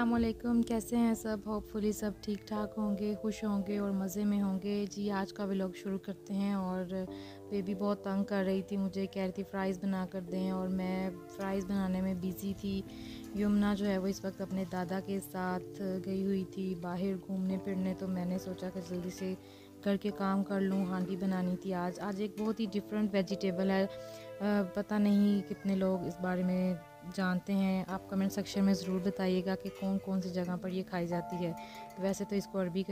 अस्सलामुअलैकुम। कैसे हैं सब? होपफुली सब ठीक ठाक होंगे, खुश होंगे और मज़े में होंगे। जी, आज का व्लॉग शुरू करते हैं। और बेबी बहुत तंग कर रही थी, मुझे कह रही थी फ़्राइज़ बना कर दें और मैं फ़्राइज़ बनाने में बिज़ी थी। यमुना जो है वो इस वक्त अपने दादा के साथ गई हुई थी बाहर घूमने फिरने, तो मैंने सोचा कि जल्दी से घर के काम कर लूँ। हांडी बनानी थी आज एक बहुत ही डिफरेंट वेजिटेबल है। पता नहीं कितने लोग इस बारे में जानते हैं। आप कमेंट सेक्शन में ज़रूर बताइएगा कि कौन कौन सी जगह पर ये खाई जाती है। वैसे तो इसको अरबी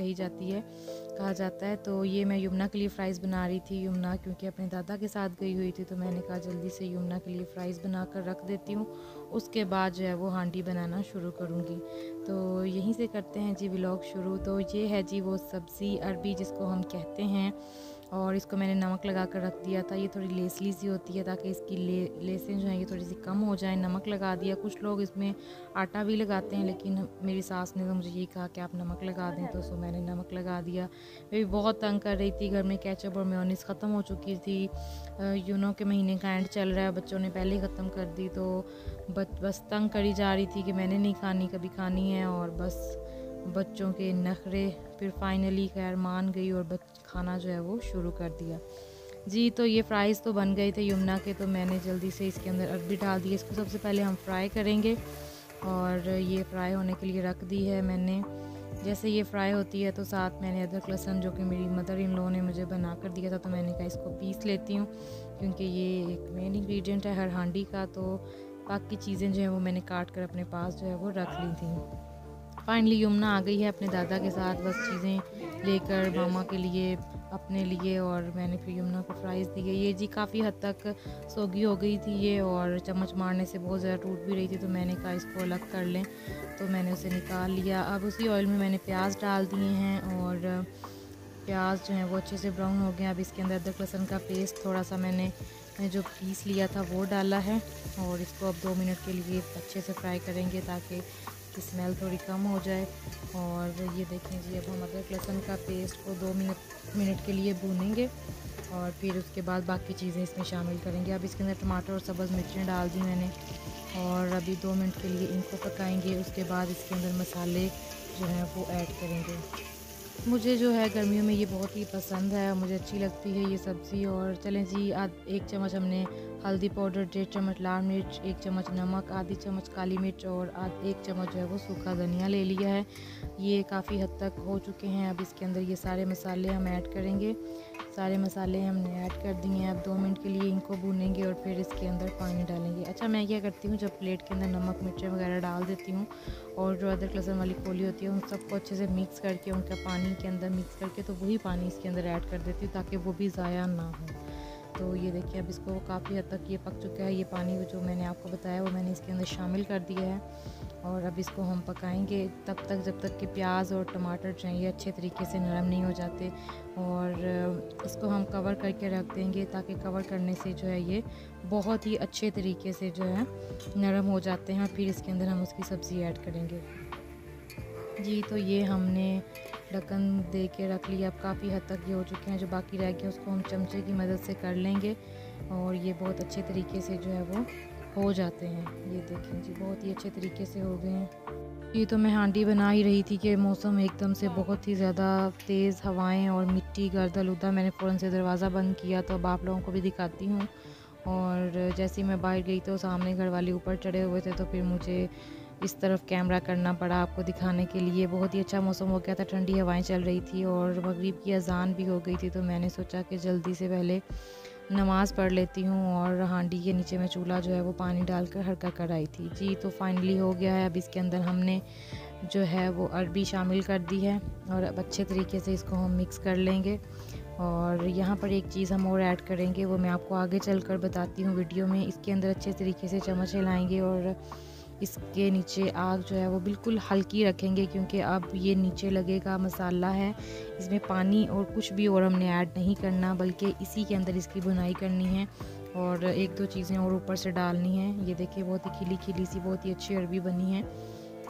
कहा जाता है। तो ये मैं यमुना के लिए फ़्राइज़ बना रही थी। यमुना क्योंकि अपने दादा के साथ गई हुई थी, तो मैंने कहा जल्दी से यमुना के लिए फ़्राइज़ बना कर रख देती हूँ, उसके बाद जो है वो हांडी बनाना शुरू करूँगी। तो यहीं से करते हैं जी व्लॉग शुरू। तो ये है जी वो सब्ज़ी अरबी जिसको हम कहते हैं, और इसको मैंने नमक लगा कर रख दिया था। ये थोड़ी लेसली सी होती है ताकि इसकी लेसें जो हैं ये थोड़ी सी कम हो जाए। नमक लगा दिया। कुछ लोग इसमें आटा भी लगाते हैं, लेकिन मेरी सास ने तो मुझे ये कहा कि आप नमक लगा दें, तो सो मैंने नमक लगा दिया। मैं भी बहुत तंग कर रही थी। घर में केचप और मेयोनीज़ ख़त्म हो चुकी थी। यूनो के महीने का एंड चल रहा है, बच्चों ने पहले ही ख़त्म कर दी, तो बस तंग करी जा रही थी कि मैंने नहीं खानी, कभी खानी है। और बस बच्चों के नखरे, फिर फाइनली खैर मान गई और खाना जो है वो शुरू कर दिया। जी, तो ये फ़्राइज़ तो बन गए थे यमुना के, तो मैंने जल्दी से इसके अंदर अरबी डाल दी। इसको सबसे पहले हम फ्राई करेंगे, और ये फ्राई होने के लिए रख दी है मैंने। जैसे ये फ्राई होती है तो साथ मैंने अदरक लहसुन, जो कि मेरी मदर इन लॉ ने मुझे बना कर दिया था, तो मैंने कहा इसको पीस लेती हूँ, क्योंकि ये एक मेन इंग्रेडिएंट है हर हांडी का। तो बाकी चीज़ें जो हैं वो मैंने काट कर अपने पास जो है वो रख ली थी। फाइनली यमुना आ गई है अपने दादा के साथ, बस चीज़ें लेकर मामा के लिए, अपने लिए, और मैंने फिर यमुना को फ़्राइज़ दी है। ये जी काफ़ी हद तक सोगी हो गई थी ये, और चम्मच मारने से बहुत ज़्यादा टूट भी रही थी, तो मैंने कहा इसको अलग कर लें, तो मैंने उसे निकाल लिया। अब उसी ऑयल में मैंने प्याज डाल दिए हैं, और प्याज जो है वो अच्छे से ब्राउन हो गए। अब इसके अंदर अदरक लहसुन का पेस्ट थोड़ा सा मैंने जो पीस लिया था वो डाला है, और इसको अब 2 मिनट के लिए अच्छे से फ्राई करेंगे ताकि की स्मेल थोड़ी कम हो जाए। और ये देखें जी, अब हम अदरक लहसुन का पेस्ट को 2 मिनट के लिए भूनेंगे, और फिर उसके बाद बाकी चीज़ें इसमें शामिल करेंगे। अब इसके अंदर टमाटर और सब्ज़ मिर्चें डाल दी मैंने, और अभी 2 मिनट के लिए इनको पकाएंगे। उसके बाद इसके अंदर मसाले जो हैं वो ऐड करेंगे। मुझे जो है गर्मियों में ये बहुत ही पसंद है, मुझे अच्छी लगती है ये सब्ज़ी। और चलें जी, 1 चम्मच हमने हल्दी पाउडर, 1.5 चम्मच लाल मिर्च, 1 चम्मच नमक, आधी चम्मच काली मिर्च, और 1 चम्मच जो है वो सूखा धनिया ले लिया है। ये काफ़ी हद तक हो चुके हैं। अब इसके अंदर ये सारे मसाले हम ऐड करेंगे। सारे मसाले हमने ऐड कर दिए हैं। अब 2 मिनट के लिए इनको भूनेंगे, और फिर इसके अंदर पानी डालेंगे। अच्छा, मैं क्या करती हूँ, जब प्लेट के अंदर नमक मिर्चें वगैरह डाल देती हूँ, और जो अदरक लहसुन वाली कोली होती है उन सबको अच्छे से मिक्स करके, उनका पानी के अंदर मिक्स करके, तो वही पानी इसके अंदर ऐड कर देती हूँ ताकि वो भी ज़ाया ना हो। तो ये देखिए, अब इसको काफ़ी हद तक ये पक चुका है। ये पानी जो मैंने आपको बताया वो मैंने इसके अंदर शामिल कर दिया है, और अब इसको हम पकाएंगे तब तक जब तक कि प्याज और टमाटर जो हैं ये अच्छे तरीके से नरम नहीं हो जाते। और इसको हम कवर करके रख देंगे, ताकि कवर करने से जो है ये बहुत ही अच्छे तरीके से जो है नरम हो जाते हैं। फिर इसके अंदर हम उसकी सब्ज़ी ऐड करेंगे। जी, तो ये हमने ढक्कन दे के रख लिया। अब काफ़ी हद तक ये हो चुके हैं। जो बाकी रह गए उसको हम चमचे की मदद से कर लेंगे, और ये बहुत अच्छे तरीके से जो है वो हो जाते हैं। ये देखें जी, बहुत ही अच्छे तरीके से हो गए हैं। ये तो मैं हांडी बना ही रही थी कि मौसम एकदम से बहुत ही ज़्यादा तेज़ हवाएं और मिट्टी गर्दा-लुदा, मैंने फ़ौरन से दरवाज़ा बंद किया। तो अब आप लोगों को भी दिखाती हूँ। और जैसे ही मैं बाहर गई तो सामने घर वाले ऊपर चढ़े हुए थे, तो फिर मुझे इस तरफ कैमरा करना पड़ा आपको दिखाने के लिए। बहुत ही अच्छा मौसम हो गया था, ठंडी हवाएं चल रही थी, और मगरिब की अज़ान भी हो गई थी। तो मैंने सोचा कि जल्दी से पहले नमाज़ पढ़ लेती हूँ, और हांडी के नीचे में चूल्हा जो है वो पानी डालकर हल्का कराई थी। जी, तो फाइनली हो गया है। अब इसके अंदर हमने जो है वो अरबी शामिल कर दी है, और अब अच्छे तरीके से इसको हम मिक्स कर लेंगे। और यहाँ पर एक चीज़ हम और ऐड करेंगे, वो मैं आपको आगे चलकर बताती हूँ वीडियो में। इसके अंदर अच्छे तरीके से चम्मच हिलाएंगे, और इसके नीचे आग जो है वो बिल्कुल हल्की रखेंगे, क्योंकि अब ये नीचे लगेगा मसाला है। इसमें पानी और कुछ भी और हमने ऐड नहीं करना, बल्कि इसी के अंदर इसकी बुनाई करनी है, और 1-2 चीज़ें और ऊपर से डालनी है। ये देखिए, बहुत ही खिली खिली सी बहुत ही अच्छी अरबी बनी है।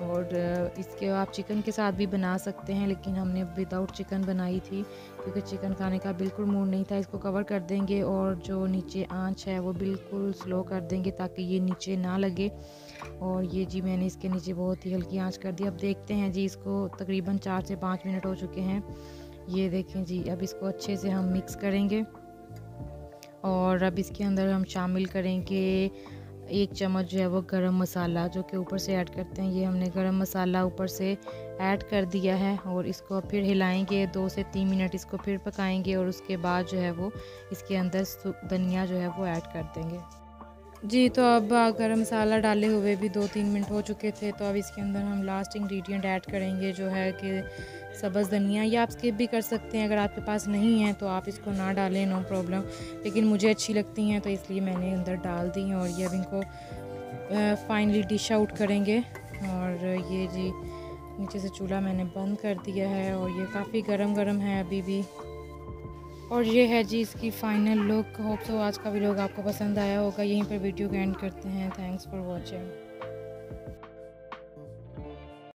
और इसके आप चिकन के साथ भी बना सकते हैं, लेकिन हमने विदाउट चिकन बनाई थी क्योंकि चिकन खाने का बिल्कुल मूड नहीं था। इसको कवर कर देंगे और जो नीचे आंच है वो बिल्कुल स्लो कर देंगे ताकि ये नीचे ना लगे। और ये जी मैंने इसके नीचे बहुत ही हल्की आंच कर दी। अब देखते हैं जी, इसको तकरीबन 4 से 5 मिनट हो चुके हैं। ये देखें जी, अब इसको अच्छे से हम मिक्स करेंगे और अब इसके अंदर हम शामिल करेंगे 1 चम्मच जो है वो गरम मसाला, जो कि ऊपर से ऐड करते हैं। ये हमने गरम मसाला ऊपर से ऐड कर दिया है और इसको फिर हिलाएंगे 2 से 3 मिनट, इसको फिर पकाएंगे और उसके बाद जो है वो इसके अंदर धनिया जो है वो ऐड कर देंगे। जी, तो अब गरम मसाला डाले हुए भी 2-3 मिनट हो चुके थे, तो अब इसके अंदर हम लास्ट इंग्रेडिएंट ऐड करेंगे जो है कि सब्ज़ धनिया। या आप स्किप भी कर सकते हैं, अगर आपके पास नहीं है तो आप इसको ना डालें, नो प्रॉब्लम, लेकिन मुझे अच्छी लगती हैं तो इसलिए मैंने अंदर डाल दी हैं। और ये अब इनको फाइनली डिश आउट करेंगे। और ये जी नीचे से चूल्हा मैंने बंद कर दिया है और ये काफ़ी गरम है अभी भी। और ये है जी इसकी फ़ाइनल लुक। होप सो आज का वीडियो आपको पसंद आया होगा। यहीं पर वीडियो को एंड करते हैं। Thanks for watching.